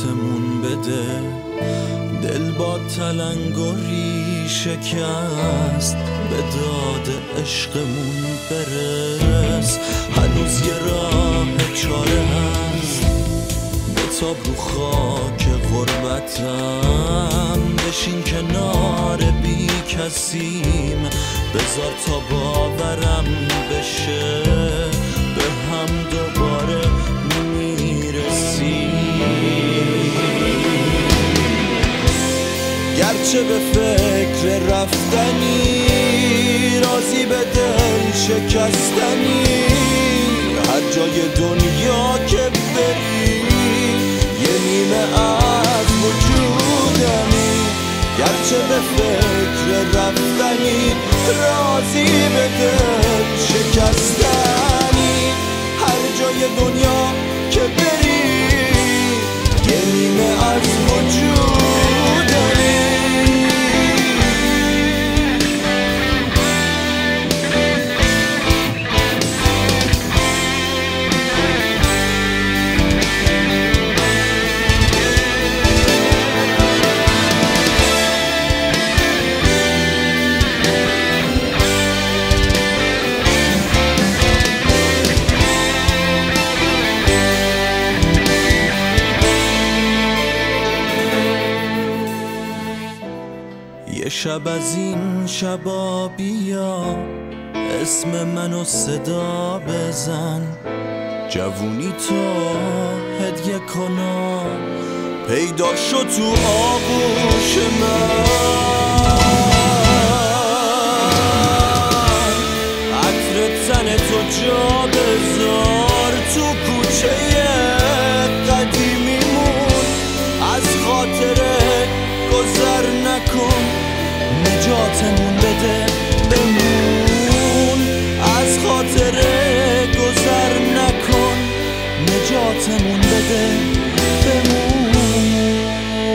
نجاتمون بده. دل با تلنگری شکست، به داد عشقمون برس. هنوز یه راه چاره هست، بتاب رو خاک غربتم. بشین کنار بی کسیم، بذار تا باورم بشه به هم دوباره میرسیم. گرچه به فکر رفتنی، راضی به دل شکستنی. هر جای دنیا که بری، یه نیمه از وجودمی. گرچه به فکر رفتنی، راضی به دل شکستنی. هر جای دنیا که بری، یه نیمه از وجودمی. یه شب از این شبا بیا، اسم منو صدا بزن. جوونی تو هدیه کنا، پیدا شد تو آغوش من. عطر تن تو جا بذار تو کوچه قدیمیمون. از خاطره گذر نکن، نجاتمون بده بمون. از خاطره گذر نکن، نجاتمون بده بمون.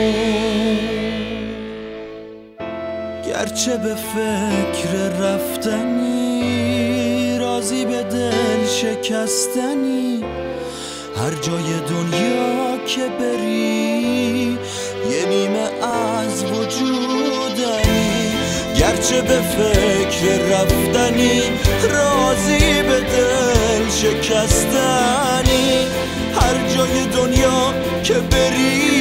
گرچه به فکر رفتنی، راضی به دل شکستنی. هر جای دنیا که بری، یه نیمه از وجودمی. گرچه به فکر رفتنی، راضی به دل شکستنی. هر جای دنیا که بری،